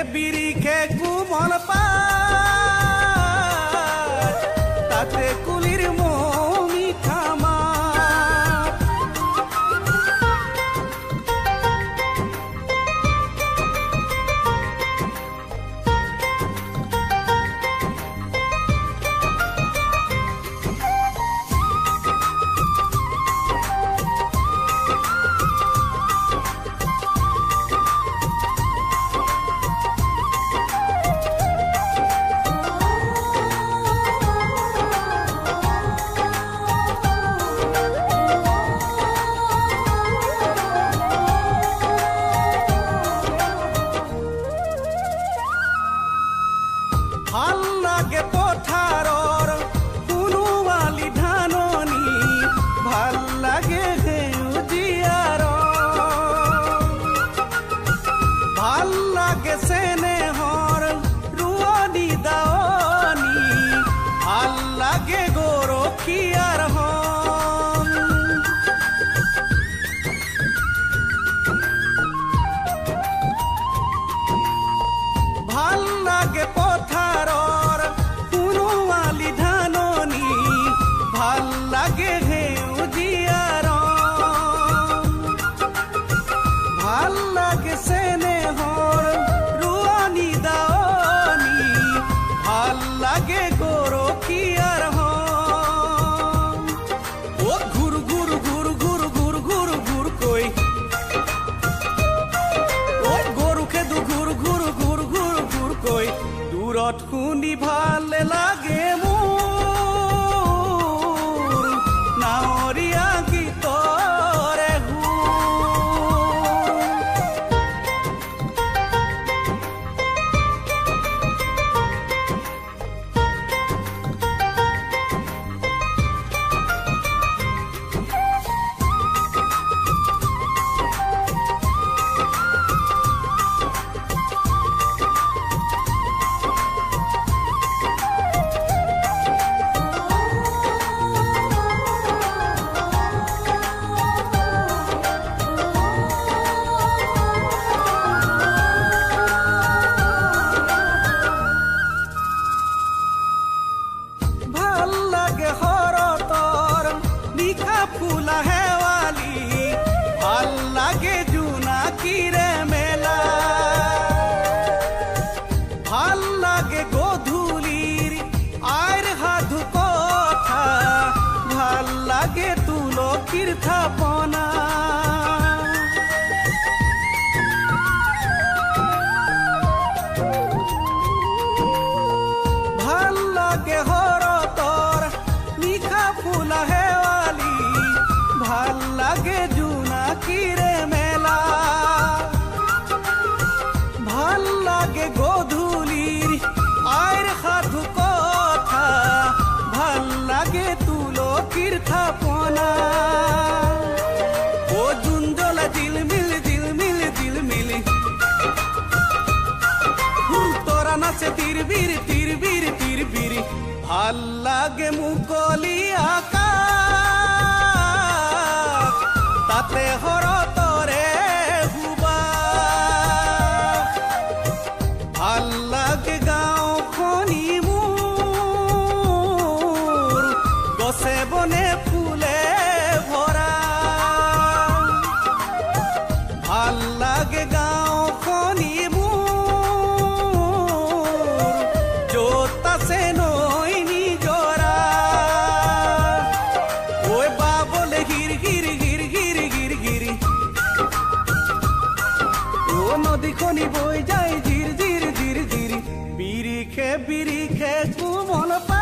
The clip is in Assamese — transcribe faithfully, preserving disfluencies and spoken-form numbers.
বিরিখে কুমল পাত তাতে কুলির মমি থামা ভাল লাগে পথাৰৰ কুনুৱালি ধাননি ভাল লাগে সেউজীয়াৰ ভাল লাগে চেনেহৰ ৰোৱনী দাৱনী ভাল লাগে গৰখীয়াৰ হন ভাল লাগে পথাৰৰ কুনুৱালি ধাননি ভাল লাগে সেউজীয়াৰ ভাল লাগে চেনেহৰ ৰোৱনী দাৱনী ভাল লাগে গৰখীয়াৰ হন অ ঘুৰ ঘুৰ ঘুৰ ঘুৰ ঘুৰ ঘুৰ ঘুৰ কৈ ঐ গৰু খেদু ঘুৰ ঘুৰ ঘুৰ ঘুৰ ঘুৰ কৈ দূৰত শুনি ভাল লাগে মোৰ নাৱৰীয়া গীতৰে ভাল লাগে শৰতৰ নিশা ফুলা শেৱালি ভাল লাগে জোনাকীৰে মেলা ভাল লাগে গধূলিৰ আইৰ সাধু কথা ভাল লাগে তুলসীৰ থাপনা ভাল লাগে শৰতৰ নিশা ফুলা শেৱালি ভাল লাগে জোনাকীৰে মেলা ভাল লাগে গধূলিৰ আইৰ সাধু কথা ভাল লাগে তুলসীৰ থাপনা ও জোন জ্বলা জিলমিল জিলমিল জিলমিল তৰা নাচে তিৰবিৰ তিৰবিৰ তিৰবিৰ ভাল লাগে মুকলি আকাশ তাতে শৰতৰে সুবাস ভাল লাগে গাঁওখনি মোৰ গছে বনে ফুলে ভৰা ভাল লাগে গাঁওখনি মোৰ য'ত আছে নৈ নিজৰা ঐ বাবলে গিৰ গিৰ গিৰ গিৰ গিৰ গিৰ ও নদীখনি বৈ যায় জিৰ জিৰ জিৰ জিৰ বিৰিখে বিৰিখে কোমল পা